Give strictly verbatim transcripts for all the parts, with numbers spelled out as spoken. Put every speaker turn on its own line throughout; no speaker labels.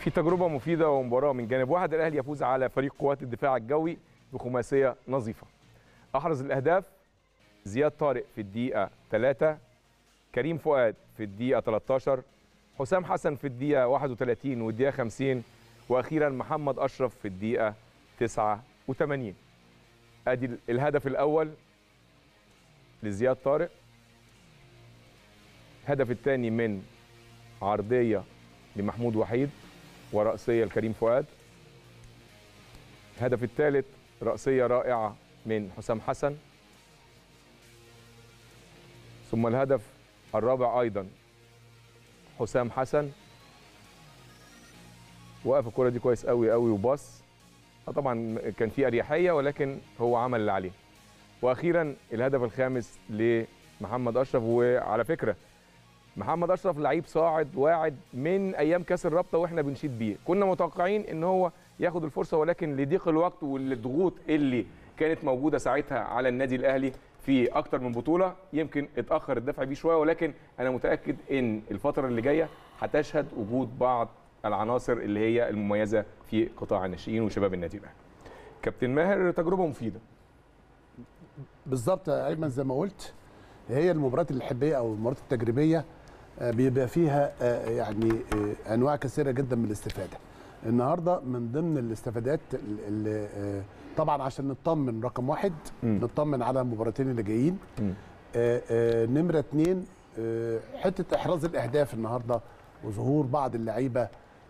في تجربة مفيدة ومباراة من جانب واحد، الأهلي يفوز على فريق قوات الدفاع الجوي بخماسية نظيفة. أحرز الأهداف زياد طارق في الدقيقة ثلاثة، كريم فؤاد في الدقيقة ثلاثة عشر، حسام حسن في الدقيقة واحد وثلاثين والدقيقة خمسين، وأخيرا محمد أشرف في الدقيقة تسعة وثمانين. أدي الهدف الأول لزياد طارق، الهدف الثاني من عرضية لمحمود وحيد ورأسية لكريم فؤاد، الهدف الثالث رأسية رائعة من حسام حسن، ثم الهدف الرابع أيضا حسام حسن وقف الكرة دي كويس قوي قوي وباص، طبعا كان في أريحية ولكن هو عمل اللي عليه. وأخيرا الهدف الخامس لمحمد أشرف. وعلى فكرة محمد أشرف لعيب صاعد واعد من أيام كأس الرابطة وإحنا بنشيد بيه، كنا متوقعين إن هو ياخد الفرصة ولكن لضيق الوقت والضغوط اللي كانت موجودة ساعتها على النادي الأهلي في أكتر من بطولة يمكن اتأخر الدفع بيه شوية، ولكن أنا متأكد إن الفترة اللي جاية هتشهد وجود بعض العناصر اللي هي المميزة في قطاع الناشئين وشباب النادي الأهلي. كابتن ماهر، تجربة مفيدة.
بالظبط يا أيمن، زي ما قلت هي المباريات الحبية أو المباريات التجريبية بيبقى فيها يعني أنواع كثيرة جدا من الاستفادة. النهارده من ضمن الاستفادات اللي طبعا عشان نطمن رقم واحد م. نطمن على المباراتين اللي جايين. نمره اثنين حته احراز الاهداف النهارده وظهور بعض اللعيبه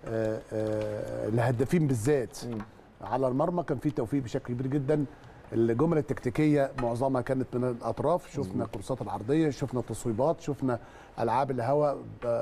الهدافين بالذات م. على المرمى، كان في توفيق بشكل كبير جدا. الجمل التكتيكيه معظمها كانت من الاطراف، شفنا الكورسات العرضيه، شفنا التصويبات، شفنا العاب الهواء،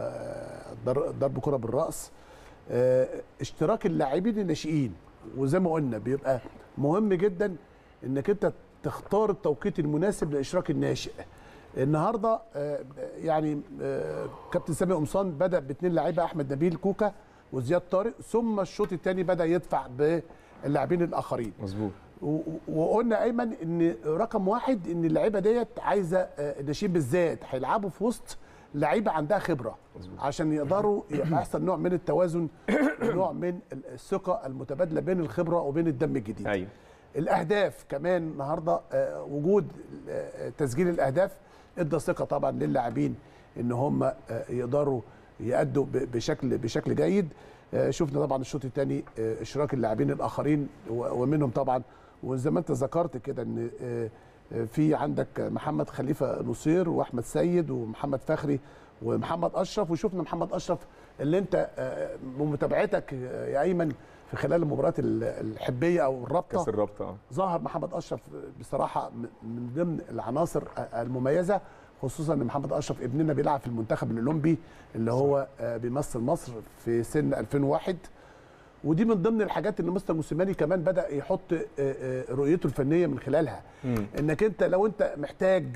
ضرب كره بالراس، اشتراك اللاعبين الناشئين. وزي ما قلنا بيبقى مهم جدا انك انت تختار التوقيت المناسب لاشراك الناشئ. النهارده يعني كابتن سامي قمصان بدا باثنين لاعيبه، احمد نبيل كوكا وزياد طارق، ثم الشوط الثاني بدا يدفع باللاعبين الاخرين.
مظبوط.
وقلنا ايمن ان رقم واحد ان اللعيبه ديت عايزه الناشئين بالذات هيلعبوا في وسط لعيبه عندها خبره عشان يقدروا يبقى يحصل نوع من التوازن، نوع من الثقه المتبادله بين الخبره وبين الدم الجديد.
أيوة.
الاهداف كمان النهارده وجود تسجيل الاهداف ادى ثقه طبعا للاعبين ان هم يقدروا يأدوا بشكل بشكل جيد. شفنا طبعا الشوط الثاني اشراك اللاعبين الاخرين ومنهم طبعا، وزي ما انت ذكرت كده ان في عندك محمد خليفه نصير واحمد سيد ومحمد فخري ومحمد اشرف. وشفنا محمد اشرف اللي انت بمتابعتك يا ايمن في خلال المباريات الحبيه او الرابطه،
كاس الرابطه،
ظهر محمد اشرف بصراحه من ضمن العناصر المميزه، خصوصا ان محمد اشرف ابننا بيلعب في المنتخب الاولمبي اللي هو بيمثل مصر في سن ألفين وواحد. ودي من ضمن الحاجات اللي مستر موسيماني كمان بدا يحط رؤيته الفنيه من خلالها. مم. انك انت لو انت محتاج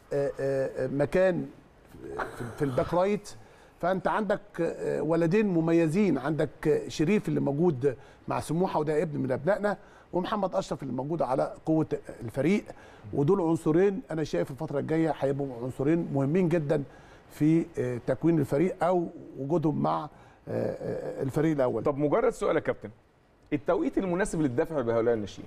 مكان في الباك رايت، فانت عندك ولدين مميزين، عندك شريف اللي موجود مع سموحه وده ابن من ابنائنا، ومحمد اشرف اللي موجود على قوه الفريق. ودول عنصرين انا شايف الفتره الجايه هيبقوا عنصرين مهمين جدا في تكوين الفريق او وجودهم مع الفريق الاول.
طب مجرد سؤال يا كابتن، التوقيت المناسب للدفع بهؤلاء الناشئين؟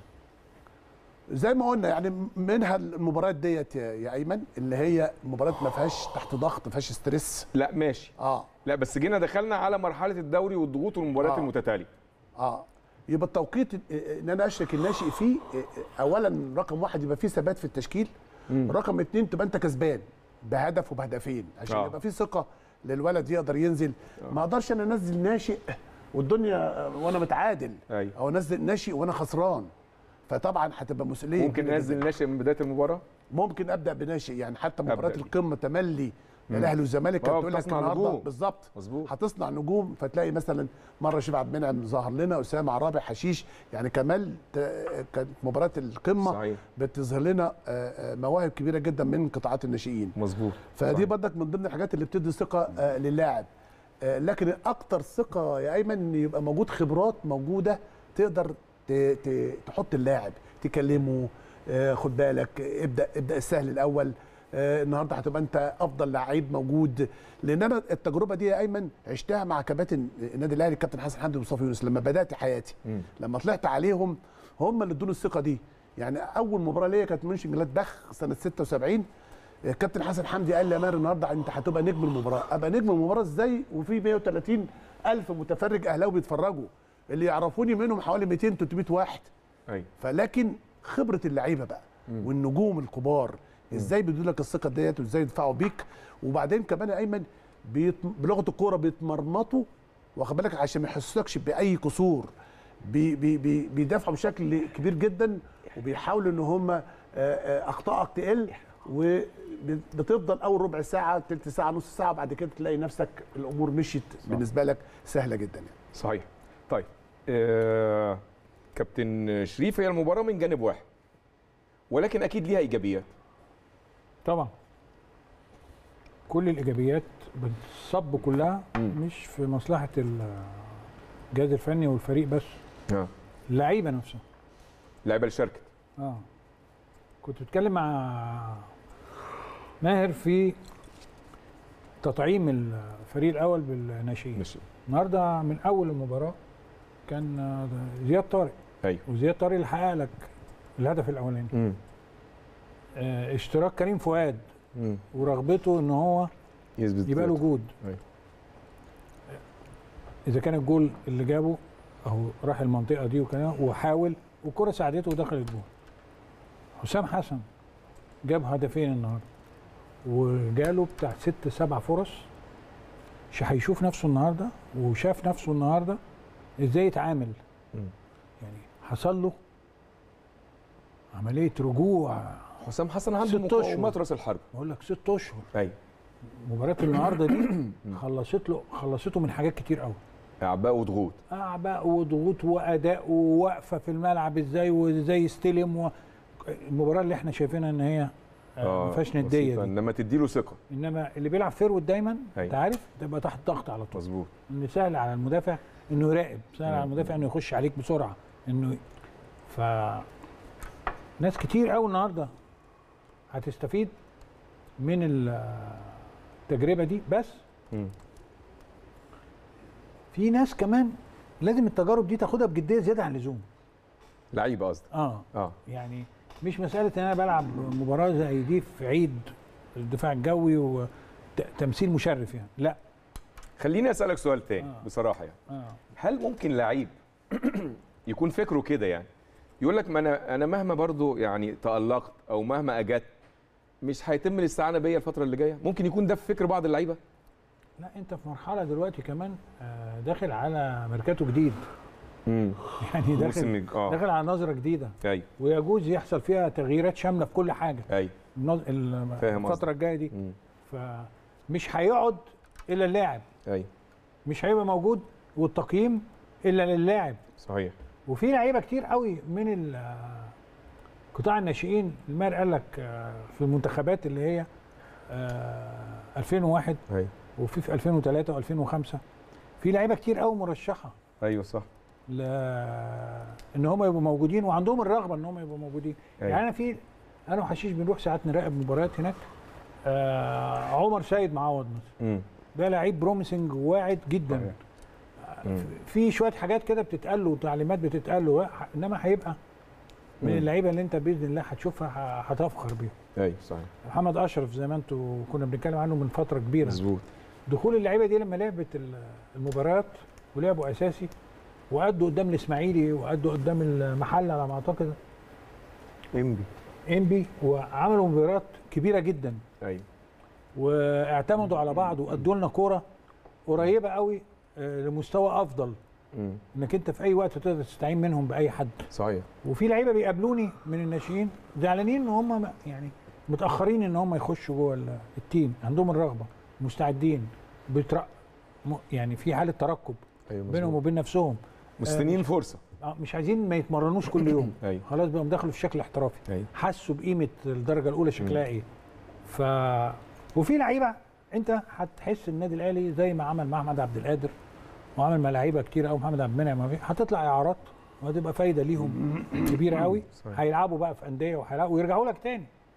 زي ما قلنا يعني منها المباريات ديت يا ايمن اللي هي مباريات ما فيهاش تحت ضغط، ما فيهاش ستريس.
لا ماشي.
اه
لا بس جينا دخلنا على مرحله الدوري والضغوط والمباريات آه. المتتاليه.
اه يبقى التوقيت ان انا اشرك الناشئ فيه، اولا رقم واحد يبقى فيه ثبات في التشكيل، مم. رقم اثنين تبقى انت كسبان بهدف وبهدفين عشان آه. يبقى فيه ثقه للولد يقدر ينزل. آه. ما اقدرش انا انزل ناشئ والدنيا وانا متعادل، أيوة. او انزل ناشئ وانا خسران، فطبعا هتبقى مسؤوليه.
ممكن انزل ناشئ من بدايه المباراه،
ممكن ابدا بناشئ، يعني حتى مباراه القمه تملي الاهلي والزمالك كانت بتقول لك النهارده بالظبط هتصنع نجوم، فتلاقي مثلا مره شريف عبد المنعم ظهر لنا، اسامه عرابي، حشيش، يعني كمال كانت مباراه القمه صحيح. بتظهر لنا مواهب كبيره جدا من قطاعات الناشئين.
مظبوط.
فدي برضك من ضمن الحاجات اللي بتدي ثقه للاعب. لكن اكتر ثقه يا ايمن ان يبقى موجود خبرات موجوده تقدر تحط اللاعب تكلمه، خد بالك ابدا ابدا السهل الاول، آه النهارده هتبقى انت افضل لعيب موجود. لان انا التجربه دي يا ايمن عشتها مع كباتن النادي الاهلي الكابتن حسن حمدي ومصطفى يونس لما بدات حياتي. م. لما طلعت عليهم هم اللي ادوني الثقه دي. يعني اول مباراه ليا كانت منشن جلاد بخ سنه ستة وسبعين. الكابتن حسن حمدي قال لي يا ماهر النهارده انت هتبقى نجم المباراه. ابقى نجم المباراه ازاي وفي مية وتلاتين الف متفرج اهلاوي بيتفرجوا، اللي يعرفوني منهم حوالي مئتين تلتمية واحد.
ايوه.
فلكن خبره اللعيبه بقى م. والنجوم الكبار ازاي بيدوا لك الثقه ديت وازاي يدفعوا بيك. وبعدين كمان يا ايمن بيت... بلغه الكوره بيتمرمطوا واخد بالك عشان ما يحسسكش باي قصور. بي... بي... بي... بيدافعوا بشكل كبير جدا وبيحاولوا ان هم اخطائك تقل، وبتفضل اول ربع ساعه ثلث ساعه نص ساعه بعد كده تلاقي نفسك الامور مشيت بالنسبه لك سهله جدا يعني.
صحيح. طيب آه... كابتن شريف، هي المباراه من جانب واحد ولكن اكيد ليها ايجابيات.
طبعا كل الايجابيات بتصب كلها م. مش في مصلحه الجهاز الفني والفريق بس، اه اللعيبه نفسها،
اللعيبه اللي شاركت.
اه كنت بتكلم مع ماهر في تطعيم الفريق الاول بالناشئين. النهارده من اول المباراه كان زياد طارق.
ايوه.
وزياد طارق اللي حقق لك الهدف الاولاني. م. اه اشتراك كريم فؤاد م. ورغبته ان هو يبقى له وجود. أيوة. اذا كان الجول اللي جابه اهو راح المنطقه دي وكان وحاول والكره ساعدته ودخل الجول. حسام حسن جاب هدفين النهارده وجاله بتاع ست سبع فرص. مش هيشوف نفسه النهارده وشاف نفسه النهارده ازاي يتعامل. م. يعني حصل له عمليه رجوع.
حسام حسن عنده مقاومات راس الحرب.
بقول لك ست اشهر.
ايوه.
مباراه النهارده دي خلصت له خلصته من حاجات كتير قوي.
اعباء وضغوط.
اعباء وضغوط واداء ووقفه في الملعب ازاي وازاي يستلم و... المباراه اللي احنا شايفينها ان هي ما فيهاش نديه دي.
انما تدي له ثقه.
انما اللي بيلعب فيرود دايما انت عارف تبقى تحت ضغط على طول.
مظبوط.
ان سهل على المدافع انه يراقب، سهل على المدافع انه يخش عليك بسرعه انه ف ناس كتير قوي النهارده هتستفيد من التجربه دي. بس م. في ناس كمان لازم التجارب دي تاخدها بجديه زياده عن اللزوم.
لعيبه قصدك.
اه اه يعني مش مساله ان انا بلعب مباراه زي دي في عيد الدفاع الجوي وتمثيل مشرف يعني، لا.
خليني اسالك سؤال تاني. آه. بصراحه يعني آه. هل ممكن لعيب يكون فكره كده يعني يقول لك ما انا انا مهما برضو يعني تالقت او مهما اجت مش هيتم الاستعانه بيا الفتره اللي جايه؟ ممكن يكون ده في فكر بعض اللعيبه؟
لا، انت في مرحله دلوقتي كمان داخل على ميركاتو جديد. امم يعني داخل آه. داخل على نظره جديده.
ايوه.
ويجوز يحصل فيها تغييرات شامله في كل حاجه.
ايوه.
الفتره الجايه دي. مم. فمش هيقعد الا اللاعب.
ايوه.
مش هيبقى موجود والتقييم الا للاعب.
صحيح.
وفي لعيبه كتير قوي من قطاع الناشئين. الماهر قال لك في المنتخبات اللي هي ألفين وواحد.
ايوه.
وفي في ألفين وثلاثة وألفين وخمسة في لعيبه كتير قوي مرشحه.
ايوه صح.
ل ان هم يبقوا موجودين وعندهم الرغبه ان هم يبقوا موجودين. أيوة. يعني انا في انا وحشيش بنروح ساعات نراقب مباريات هناك. آه عمر سيد معوض مثلا. ده لعيب بروميسنج وواعد جدا. أيوة. في شويه حاجات كده بتتقال له وتعليمات بتتقال له، انما هيبقى من اللعيبه اللي انت باذن الله هتشوفها هتفخر بيهم.
ايوه صحيح.
محمد اشرف زي ما انتوا كنا بنتكلم عنه من فتره كبيره.
مظبوط.
دخول اللعيبه دي لما لعبت المباريات ولعبوا اساسي وادوا قدام الاسماعيلي وادوا قدام المحله على ما اعتقد
انبي
انبي وعملوا مباريات كبيره جدا.
ايوه.
واعتمدوا على بعض وادوا لنا كوره قريبه قوي لمستوى افضل. مم. انك انت في اي وقت تقدر تستعين منهم باي حد.
صحيح.
وفي لعيبه بيقابلوني من الناشئين زعلانين ان هم يعني متاخرين ان هم يخشوا جوه التيم، عندهم الرغبه مستعدين بترق يعني في حاله ترقب. أيوة بينهم وبين نفسهم،
مستنيين آه فرصه.
اه مش عايزين ما يتمرنوش كل يوم.
أيوة.
خلاص بقوا دخلوا في شكل احترافي.
أيوة.
حسوا بقيمه الدرجه الاولى شكلها ايه. ف وفي لعيبه انت هتحس النادي الاهلي زي ما عمل مع احمد عبد القادر وعمل مع لعيبه كتير قوي، محمد عبد المنعم، هتطلع اعارات وهتبقى فايده ليهم كبيره قوي. هيلعبوا بقى في انديه وهيلعبوا ويرجعوا لك تاني.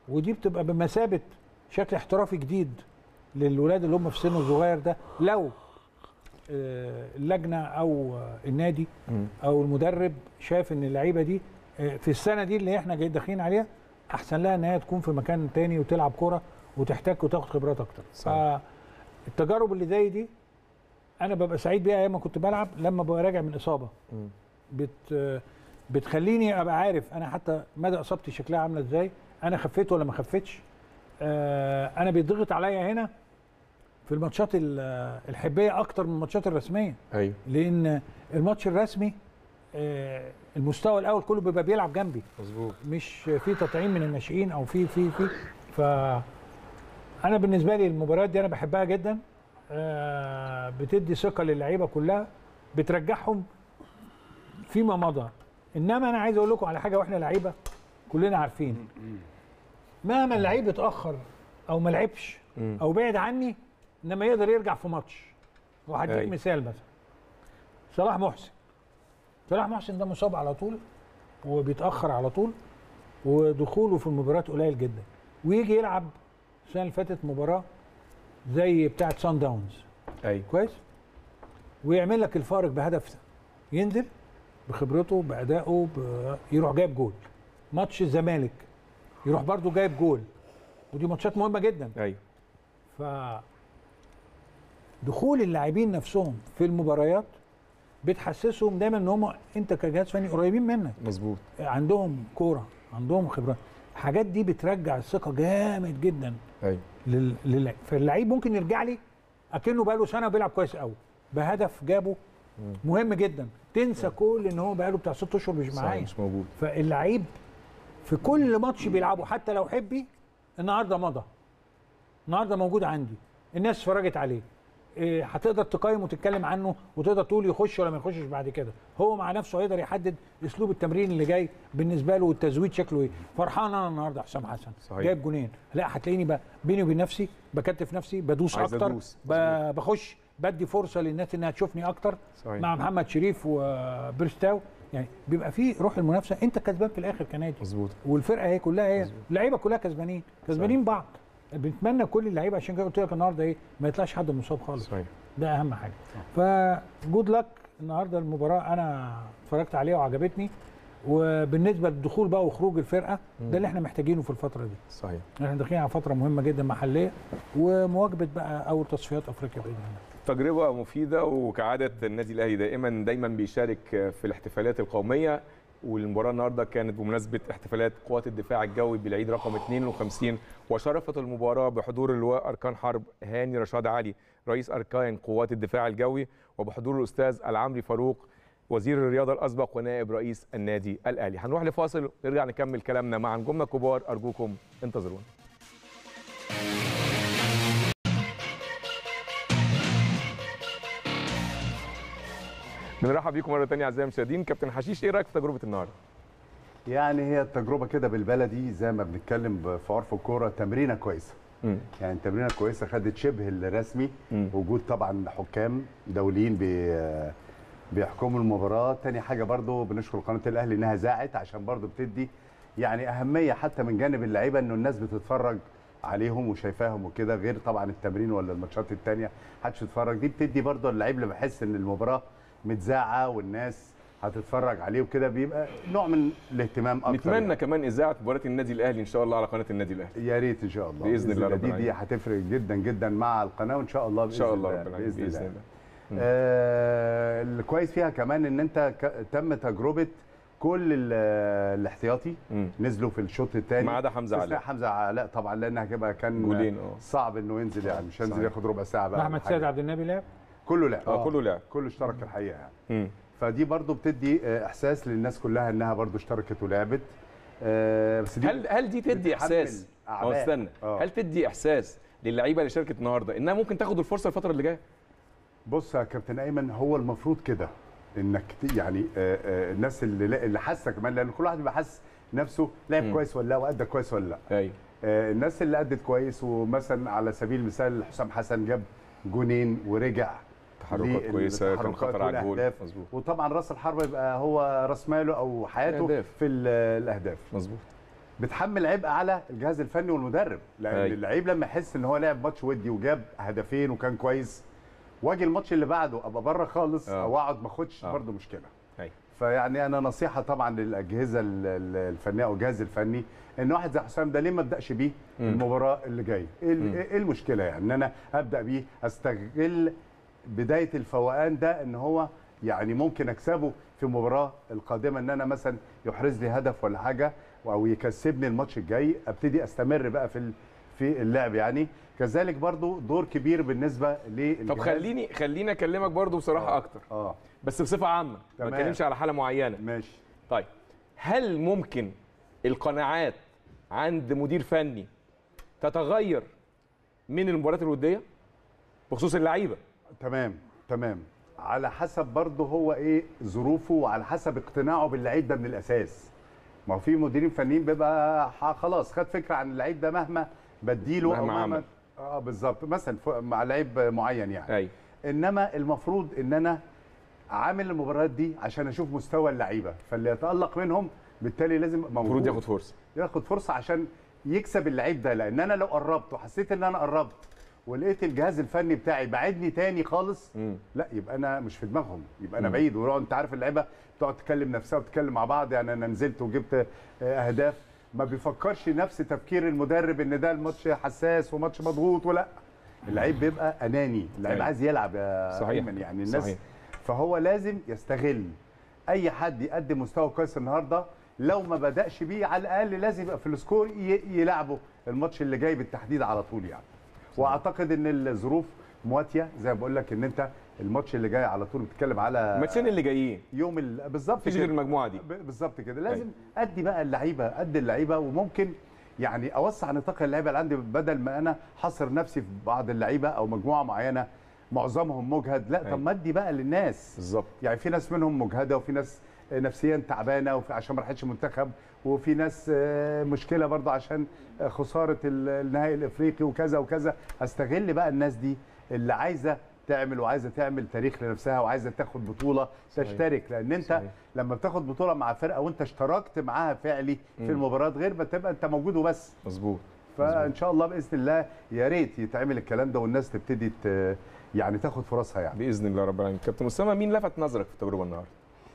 ودي بتبقى بمثابه شكل احترافي جديد للولاد اللي هم في سن الصغير ده. لو اللجنه او النادي او المدرب شايف ان اللعيبه دي في السنه دي اللي احنا جايين داخلين عليها احسن لها ان هي تكون في مكان تاني وتلعب كوره وتحتك وتاخد خبرات اكتر. فالتجارب اللي زي دي انا ببقى سعيد بيها ايام ما كنت بلعب، لما ببقى راجع من اصابه بت بتخليني ابقى عارف انا حتى مدى اصابتي شكلها عامله ازاي، انا خفيت ولا ما خفتش. انا بيضغط عليا هنا في الماتشات الحبيه اكتر من الماتشات الرسميه. ايوه، لان الماتش الرسمي المستوى الاول كله بيبقى بيلعب جنبي، مظبوط، مش في تطعيم من الناشئين او في في في ف انا بالنسبه لي المباريات دي انا بحبها جدا. بتدي ثقه للعيبه كلها، بترجعهم فيما مضى. انما انا عايز اقول لكم على حاجه، واحنا لعيبه كلنا عارفين مهما اللعيب اتاخر او ما لعبش او بعد عني، انما يقدر يرجع في ماتش. وهديك مثال مثلا صلاح محسن. صلاح محسن ده مصاب على طول وبيتاخر على طول، ودخوله في المباريات قليل جدا، ويجي يلعب السنه اللي فاتت مباراه زي بتاعه سان داونز. ايوه كويس، ويعمل لك الفارق بهدف، ينزل بخبرته بادائه ب... يروح جايب جول. ماتش الزمالك يروح برضو جايب جول، ودي ماتشات مهمه جدا. ايوه، ف دخول اللاعبين نفسهم في المباريات بتحسسهم دايما ان هم انت كجهاز فني قريبين منك، مظبوط، عندهم كوره، عندهم خبرات. الحاجات دي بترجع الثقه جامد جدا. ايوه، لل... لل... فاللعيب ممكن يرجع لي اكنه بقى له سنه وبيلعب كويس قوي بهدف جابه مهم جدا، تنسى كل ان هو بقاله بتاع ست اشهر مش معايا، مش موجود. فاللعيب في كل ماتش بيلعبه حتى لو حبي النهارده مضى، النهارده موجود عندي، الناس اتفرجت عليه، إيه هتقدر تقيم وتتكلم عنه وتقدر تقول يخش ولا ما يخشش بعد كده. هو مع نفسه هيقدر يحدد اسلوب التمرين اللي جاي بالنسبه له والتزويد شكله ايه. فرحان انا النهارده حسام حسن صحيح. جايب جونين، لا هتلاقيني بقى بيني وبين نفسي بكتف نفسي، بدوس اكتر، أدوس. بخش بدي فرصه للناس انها تشوفني اكتر صحيح. مع محمد شريف وبيرستاو، يعني بيبقى في روح المنافسه، انت كسبان في الاخر كنادي، مظبوط، والفرقه هي كلها هي اللعيبه كلها كسبانين كسبانين بعض. بنتمنى كل اللعيبه، عشان كده قلت لك النهارده ايه ما يطلعش حد مصاب خالص صحيح. ده اهم حاجه. فجود لك النهارده المباراه انا اتفرجت عليها وعجبتني، وبالنسبه للدخول بقى وخروج الفرقه ده اللي احنا محتاجينه في الفتره دي صحيح. احنا داخلين على فتره مهمه جدا محليه ومواجهه بقى اول تصفيات افريقيا باذن الله.
تجربه مفيده، وكعاده النادي الاهلي دائما دايما بيشارك في الاحتفالات القوميه، والمباراه النهارده كانت بمناسبه احتفالات قوات الدفاع الجوي بالعيد رقم اثنين وخمسين، وشرفت المباراه بحضور اللواء اركان حرب هاني رشاد علي رئيس اركان قوات الدفاع الجوي، وبحضور الاستاذ العمري فاروق وزير الرياضه الاسبق ونائب رئيس النادي الاهلي. هنروح لفاصل ونرجع نكمل كلامنا مع نجومنا الكبار، ارجوكم انتظرونا. بنرحب بيكم مره ثانيه اعزائي المشاهدين. كابتن حشيش، ايه رايك في تجربه النهارده؟
يعني هي التجربه كده بالبلدي زي ما بنتكلم في عرف الكوره، تمرينه كويسه. م. يعني تمرينه كويسه خدت شبه الرسمي، م. وجود طبعا حكام دوليين بي بيحكموا المباراه. تاني حاجه برضو بنشكر قناه الاهلي انها ذاعت، عشان برضو بتدي يعني اهميه حتى من جانب اللعيبه، انه الناس بتتفرج عليهم وشايفاهم وكده، غير طبعا التمرين ولا الماتشات الثانيه محدش يتفرج. دي بتدي برضو اللعيب لما بحس ان المباراه متذاعه والناس هتتفرج عليه وكده، بيبقى نوع من الاهتمام اكتر.
نتمنى يعني كمان اذاعه مباراه النادي الاهلي ان شاء الله على قناه النادي الاهلي.
يا ريت ان شاء الله
باذن الله رب
العالمين. دي هتفرق جدا جدا مع القناه، وان شاء الله
باذن الله ان شاء الله رب العالمين
باذن, بإذن الله, الله. آه الكويس فيها كمان ان انت تم تجربه كل الاحتياطي م. نزلوا في الشوط الثاني
ما عدا حمزه علاء.
حمزه علاء طبعا لانها هتبقى كان صعب انه ينزل، يعني مش هينزل ياخد ربع ساعه بقى.
احمد سيد عبد النبي لعب
كله لعب
اه كله لعب
كله اشترك الحقيقه يعني. م. فدي برضو بتدي احساس للناس كلها انها برضو اشتركت ولعبت.
أه بس دي هل هل دي تدي احساس اه استنى أوه. هل تدي احساس للعيبه اللي شاركت النهارده انها ممكن تاخد الفرصه الفتره اللي جايه؟
بص يا كابتن ايمن، هو المفروض كده انك يعني آآ آآ الناس اللي اللي حاسه كمان، لان كل واحد بيبقى حاسس نفسه لعب كويس ولا لا وادى كويس ولا لا.
ايوه
الناس اللي ادت كويس، ومثلا على سبيل المثال حسام حسن جاب جونين ورجع،
تحركات كويسه، كان خطر على الجول،
وطبعا راس الحربه يبقى هو راس ماله او حياته الأهداف. في الاهداف
مظبوط.
بتحمل عبء على الجهاز الفني والمدرب، لان
أي.
اللعيب لما يحس ان هو لعب ماتش ودي وجاب هدفين وكان كويس، واجي الماتش اللي بعده ابقى بره خالص
أوه.
او اقعد ما اخدش، برده مشكله. أي. فيعني انا نصيحه طبعا للاجهزه الفنيه او الجهاز الفني ان واحد زي حسام ده ليه ما ابداش بيه م. المباراه اللي جايه؟ ايه ايه المشكله يعني ان انا ابدا بيه؟ استغل بدايه الفوقان ده ان هو يعني ممكن اكسبه في المباراه القادمه، ان انا مثلا يحرز لي هدف ولا حاجه او يكسبني الماتش الجاي، ابتدي استمر بقى في في اللعب. يعني كذلك برضو دور كبير بالنسبه للجهاز.
طب خليني خليني اكلمك برضو بصراحه
آه.
اكتر
اه
بس بصفه عامه، ما اتكلمش على حاله معينه.
ماشي.
طيب هل ممكن القناعات عند مدير فني تتغير من المباريات الوديه بخصوص اللعيبه؟
تمام تمام، على حسب برضه هو ايه ظروفه وعلى حسب اقتناعه باللعيب ده من الاساس. ما هو في مديرين فنيين بيبقى خلاص خد فكره عن اللعيب ده مهما بديله
مهما
او مهما
عمل.
اه بالظبط، مثلا مع لعيب معين يعني.
ايوه.
انما المفروض ان انا عامل المباريات دي عشان اشوف مستوى اللعيبه، فاللي يتالق منهم بالتالي لازم
المفروض ياخد فرصه
ياخد فرصه عشان يكسب اللعيب ده. لان انا لو قربت وحسيت ان انا قربت ولقيت الجهاز الفني بتاعي بعدني تاني خالص، مم. لا يبقى انا مش في دماغهم، يبقى انا مم. بعيد. وانت عارف اللعيبه بتقعد تكلم نفسها وتتكلم مع بعض، يعني انا نزلت وجبت اهداف، ما بيفكرش نفس تفكير المدرب ان ده الماتش حساس وماتش مضغوط، ولا اللعيب بيبقى اناني، اللعيب عايز يلعب يا ايمن يعني الناس صحيح. فهو لازم يستغل اي حد يقدم مستوى كويس النهارده، لو ما بداش بيه على الاقل لازم يبقى في السكور يلعبه الماتش اللي جاي بالتحديد على طول يعني. واعتقد ان الظروف مواتيه زي ما بقول لك، ان انت الماتش اللي جاي على طول بتتكلم على
الماتشين اللي جايين
يوم بالظبط
مفيش غير المجموعه دي
بالظبط كده. لازم ادي بقى اللعيبه ادي اللعيبه، وممكن يعني اوسع نطاق اللعيبه اللي عندي بدل ما انا حصر نفسي في بعض اللعيبه او مجموعه معينه معظمهم مجهد. لا طب ما ادي بقى للناس
بالظبط.
يعني في ناس منهم مجهده وفي ناس نفسيا تعبانه عشان ما راحتش منتخب، وفي ناس مشكله برضه عشان خساره النهائي الافريقي وكذا وكذا. استغل بقى الناس دي اللي عايزه تعمل وعايزه تعمل تاريخ لنفسها وعايزه تاخد بطوله صحيح. تشترك، لان انت صحيح. لما بتاخد بطوله مع فرقه وانت اشتركت معاها فعلي في المباريات غير ما تبقى انت موجود وبس.
مظبوط.
فان شاء الله باذن الله يا ريت يتعمل الكلام ده والناس تبتدي يعني تاخد فرصها يعني
باذن الله رب العالمين. كابتن اسامه، مين لفت نظرك في التجربه النهارده؟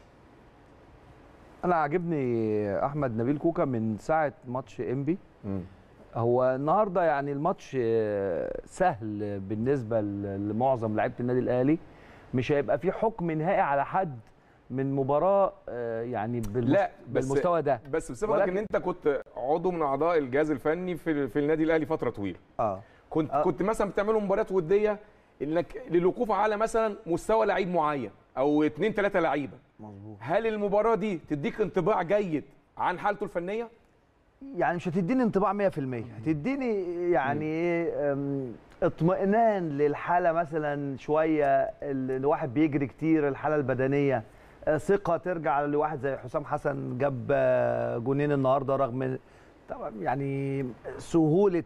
انا عاجبني احمد نبيل كوكا من ساعه ماتش انبي. هو النهارده يعني الماتش سهل بالنسبه لمعظم لعيبه النادي الاهلي، مش هيبقى في حكم نهائي على حد من مباراه يعني بالمست... لا بس بالمستوى ده.
بس بسبب ولكن... ان انت كنت عضو من اعضاء الجهاز الفني في في النادي الاهلي فتره طويله. اه كنت آه. كنت مثلا بتعملوا مباريات وديه انك للوقوف على مثلا مستوى لعيب معين او اثنين ثلاثه لعيبه. مظبوط. هل المباراه دي تديك انطباع جيد عن حالته الفنيه؟
يعني مش هتديني انطباع مية في المية، هتديني يعني اطمئنان للحاله، مثلا شويه الواحد بيجري كتير، الحاله البدنيه، ثقه ترجع لواحد زي حسام حسن جاب جونين النهارده رغم طبعا يعني سهوله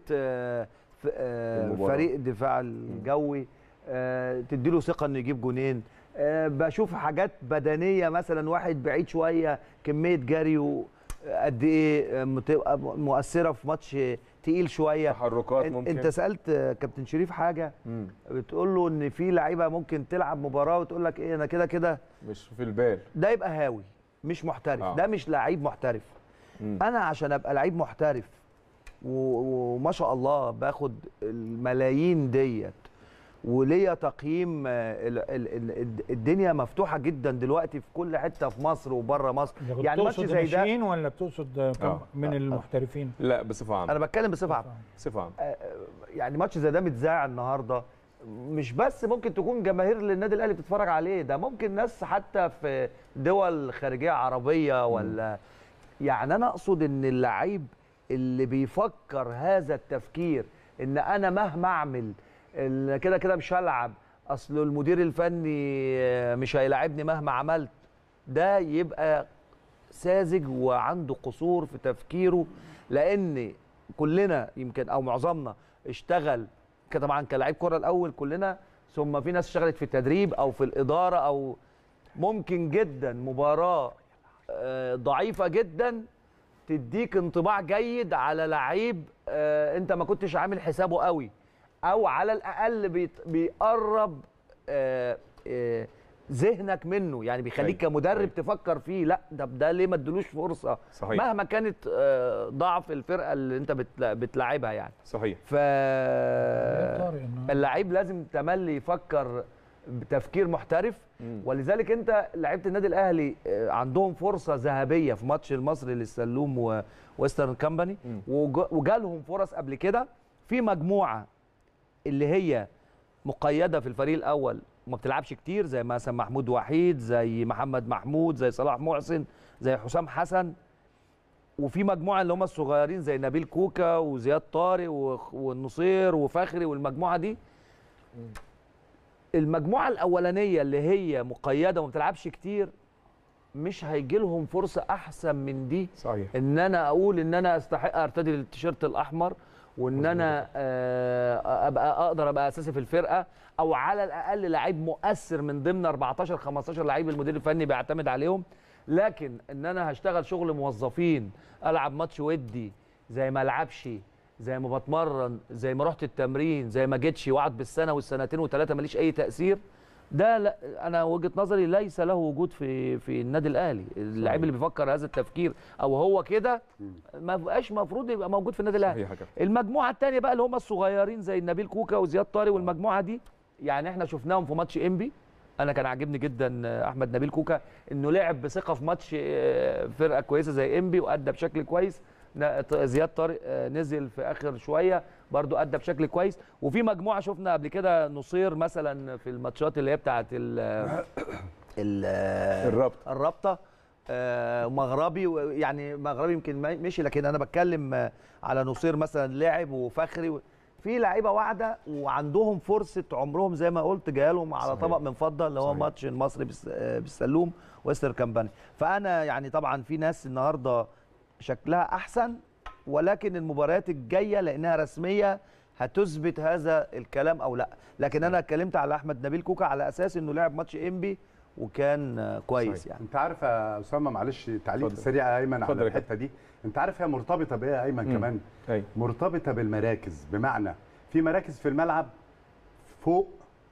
فريق الدفاع الجوي، تديله ثقه انه يجيب جونين. بشوف حاجات بدنيه، مثلا واحد بعيد شويه كميه جري قد ايه مؤثره في ماتش تقيل شويه،
تحركات ممكن.
انت سالت كابتن شريف حاجه مم. بتقول له ان في لعيبه ممكن تلعب مباراه وتقول لك ايه انا كده كده
مش في البال،
ده يبقى هاوي مش محترف. آه. ده مش لعيب محترف. مم. انا عشان ابقى لعيب محترف وما شاء الله باخد الملايين ديت وليا تقييم، الدنيا مفتوحه جدا دلوقتي في كل حته في مصر وبره مصر.
يعني ماتش زي ده ولا بتقصد آه. من المحترفين؟
لا بصفه عامه،
انا بتكلم بصفه عامه.
بصفه عامه
يعني ماتش زي ده متذاع النهارده، مش بس ممكن تكون جماهير للنادي الاهلي بتتفرج عليه، ده ممكن ناس حتى في دول خارجيه عربيه ولا م. يعني انا اقصد ان اللعيب اللي بيفكر هذا التفكير ان انا مهما اعمل كده كده مش هلعب، اصل المدير الفني مش هيلاعبني مهما عملت، ده يبقى ساذج وعنده قصور في تفكيره. لان كلنا يمكن او معظمنا اشتغل طبعا كلاعب كره الاول كلنا، ثم في ناس اشتغلت في التدريب او في الاداره، او ممكن جدا مباراه ضعيفه جدا تديك انطباع جيد على لعيب آه انت ما كنتش عامل حسابه قوي، او على الاقل بيت- بيقرب آه آه ذهنك منه، يعني بيخليك
أيوة.
كمدرب
أيوة.
تفكر فيه لا ده ده ليه ما ادلوش فرصه،
صحيح.
مهما كانت آه ضعف الفرقه اللي انت بتلا- بتلاعبها يعني.
صحيح.
ف اللعيب لازم تملي يفكر بتفكير محترف.
مم.
ولذلك انت لعيبه النادي الاهلي آه، عندهم فرصه ذهبيه في ماتش المصري للسلوم وويسترن كامباني،
مم.
وج- وجالهم فرص قبل كده في مجموعه اللي هي مقيده في الفريق الاول وما بتلعبش كتير، زي مثلا محمود وحيد، زي محمد محمود، زي صلاح محسن، زي حسام حسن. وفي مجموعه اللي هم الصغيرين زي نبيل كوكا وزياد طارق وخ- والنصير وفخري والمجموعه دي. المجموعه الاولانيه اللي هي مقيده وما بتلعبش كتير مش هيجي لهم فرصه احسن من دي،
صحيح.
ان انا اقول ان انا استحق ارتدي التيشيرت الاحمر، وان انا آه، ابقى اقدر ابقى اساسي في الفرقه، او على الاقل لعيب مؤثر من ضمن أربعتاشر خمستاشر لعيب المدير الفني بيعتمد عليهم. لكن ان انا هشتغل شغل موظفين، العب ماتش ودي زي ما العبش، زي ما بتمرن، زي ما رحت التمرين، زي ما جيتش، واقعد بالسنه والسنتين وثلاثه ماليش اي تاثير، ده لا انا وجهه نظري ليس له وجود في في النادي الاهلي. اللعيب اللي بيفكر هذا التفكير او هو كده ما بقاش مفروض يبقى موجود في النادي الاهلي.
صحيح يا كابتن.
المجموعه الثانيه بقى اللي هم الصغيرين زي نبيل كوكا وزياد طارق والمجموعه دي، يعني احنا شفناهم في ماتش انبي. انا كان عاجبني جدا احمد نبيل كوكا انه لعب بثقه في ماتش آه، فرقه كويسه زي انبي وادى بشكل كويس. ن- زياد طارق آه، نزل في اخر شويه برضو ادى بشكل كويس. وفي مجموعه شفنا قبل كده نصير مثلا في الماتشات اللي هي بتاعه ال ال
الرابطة.
الرابطه آه، مغربي و- يعني مغربي يمكن ما- مشي، لكن انا بتكلم آه، على نصير مثلا لعب وفخري و- في لعيبه واحده وعندهم فرصه عمرهم زي ما قلت جايه لهم على
صحيح.
طبق من فضه اللي هو
صحيح.
ماتش المصري بالس- آه، بالسلوم ويستر كامباني. فانا يعني طبعا في ناس النهارده شكلها احسن، ولكن المباريات الجايه لانها رسميه هتثبت هذا الكلام او لا. لكن انا اتكلمت على احمد نبيل كوكا على اساس انه لعب ماتش انبي وكان آه، كويس
صحيح.
يعني.
انت عارف يا اسامه، معلش تعليق
اتفضل.
سريع يا ايمن
اتفضل
على
يا كابتن.
الحته دي. انت عارف هي مرتبطه بايه يا ايمن
مم.
كمان؟
ايوه.
مرتبطه بالمراكز، بمعنى في مراكز في الملعب فوق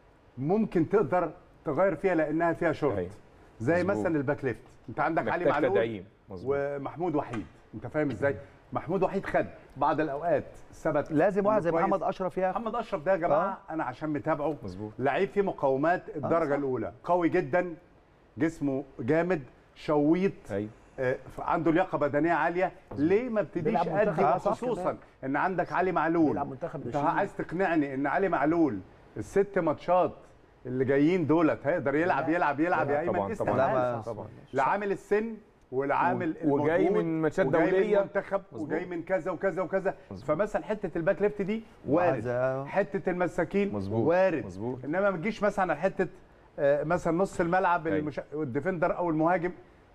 ممكن تقدر تغير فيها لانها فيها شورت،
أيوة.
زي
مظبوط.
مثلا الباك ليفت. انت عندك علي
محتاج
معلول
تدعيم. مظبوط.
ومحمود وحيد، انت فاهم ازاي؟ محمود وحيد خد بعض الاوقات ثبت
لازم واحد
إنه
زي
كويس.
محمد اشرف يا
محمد اشرف ده يا جماعه انا عشان متابعه
مظبوط.
لعيب فيه مقومات الدرجه
صح.
الاولى، قوي جدا، جسمه جامد، شويط،
ايوه.
آه، عنده لياقه بدنيه عاليه. ليه ما ابتديش
بيلعب منتخب
ادي؟
مصر
خصوصا
كمان.
ان عندك علي معلول.
بيلعب منتخب
انت
ناشئين.
عايز تقنعني ان علي معلول الست ماتشات اللي جايين دولت هيقدر يلعب يلعب يلعب يا ايمن؟
طبعا
اسأل
طبعا
عادي.
طبعا.
لعامل السن ولعامل
وجاي
المجهود،
من ماتشات
وجاي
دولية.
من منتخب،
مظبوط.
وجاي من كذا وكذا وكذا.
مظبوط.
فمثلا حته الباك ليفت دي وارد،
وعايزة-
حته المساكين
مظبوط.
وارد،
مظبوط.
انما ما تجيش مثلا على حته آه، مثلا نص الملعب
أيوة.
المش... الديفندر او المهاجم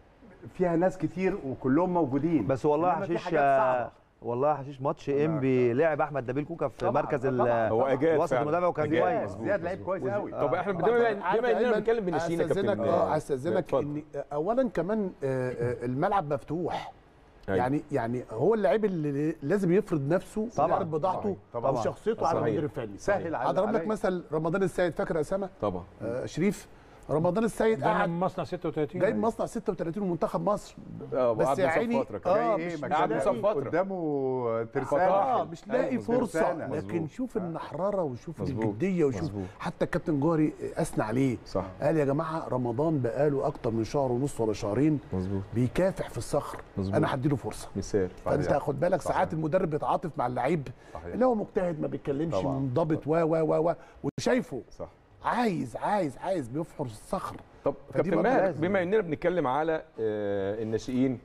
فيها ناس كتير وكلهم موجودين.
بس والله
إنما في
حشيش
حاجات صعبة.
والله حشيش ماتش انبي لعب احمد نبيل كوكا في
طبعاً،
مركز ال-
طبعاً.
هو اجاد
وسط
فعلا.
المدافع وكان
أجاد.
كويس.
مظبوط.
زياد لعيب
مظبوط.
كويس قوي.
طب احنا
طبعاً.
بما
عارف
بما
يا
اننا
أيمن،
بنتكلم بالناشئين يا
استاذنك
كابتن
اه استاذنك
اتفضل.
ان اولا كمان آه، آه، الملعب مفتوح.
أيوة.
يعني يعني هو اللاعب اللي لازم يفرض نفسه
طبعاً.
ويعرض بضاعته
صحيح.
طبعاً.
وشخصيته على
صحيح.
المدير الفني.
سهل على
هضرب لك
عليا.
مثل رمضان السيد، فاكر يا اسامه؟
طبعا.
آه شريف رمضان السيد
ده
قعد
من مصنع ستة وثلاثين
جاي من مصنع ستة وثلاثين ومنتخب مصر.
اه
بس
قعد
يا
مصاب
عيني
فتره كمان.
اه
جاي
مش
إيه؟
مش
قعد
لاقي-
مصاب فترة.
قدامه ترسانه.
اه مش لاقي
أيوة، مظبوط.
فرصه،
ترسانة.
لكن
مظبوط.
شوف النحراره وشوف
مظبوط.
الجديه وشوف
مظبوط.
حتى الكابتن جوهري اثنى عليه.
صح.
قال يا جماعه رمضان بقاله اكتر من شهر ونص ولا شهرين
مظبوط.
بيكافح في الصخر،
مظبوط.
انا هديله فرصه.
مثال.
فانت
صحيح.
خد بالك
صحيح.
ساعات المدرب بيتعاطف مع اللعيب
صحيح.
اللي هو مجتهد ما بيتكلمش
طبعاً.
منضبط و و و و وشايفه
صح.
عايز عايز عايز بيفحر الصخر.
طب
فدي
كابتن
برضه
ماهر،
لازم.
بما اننا بنتكلم على آه، الناشئين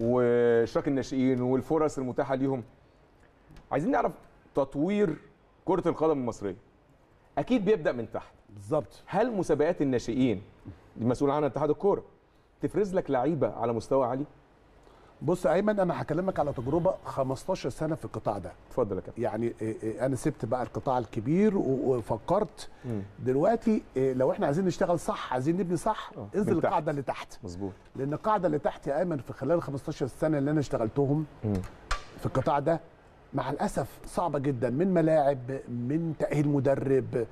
واشراك الناشئين والفرص المتاحه ليهم، عايزين نعرف تطوير كره القدم المصريه. اكيد بيبدا من تحت.
بالظبط.
هل مسابقات الناشئين دي مسؤول عنها اتحاد الكوره تفرز لك لعيبه على مستوى عالي؟
بص يا ايمن، انا هكلمك على تجربه خمستاشر سنه في القطاع ده.
اتفضل يا كابتن.
يعني انا سبت بقى القطاع الكبير وفكرت مم. دلوقتي لو احنا عايزين نشتغل صح، عايزين نبني صح، انزل القاعده اللي تحت.
مظبوط. لان
القاعده اللي تحت يا ايمن في خلال خمستاشر سنه اللي انا اشتغلتهم مم. في القطاع ده مع الاسف صعبه جدا، من ملاعب، من تاهيل مدرب،